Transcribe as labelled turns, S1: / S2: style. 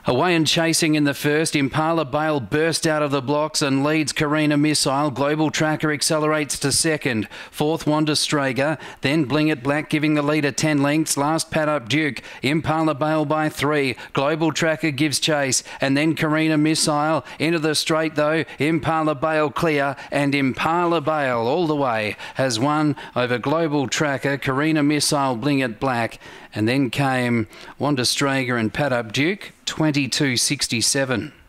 S1: Away and chasing in the first, Impala Bale burst out of the blocks and leads Carina Missile. Global Tracker accelerates to second. Fourth, Wanda Strager. Then Bling It Black giving the leader 10 lengths. Last, Pat Up Duke. Impala Bale by 3. Global Tracker gives chase. And then Carina Missile into the straight though. Impala Bale clear. And Impala Bale all the way has won over Global Tracker, Carina Missile, Bling It Black. And then came Wanda Strager and Pat Up Duke, 22.67.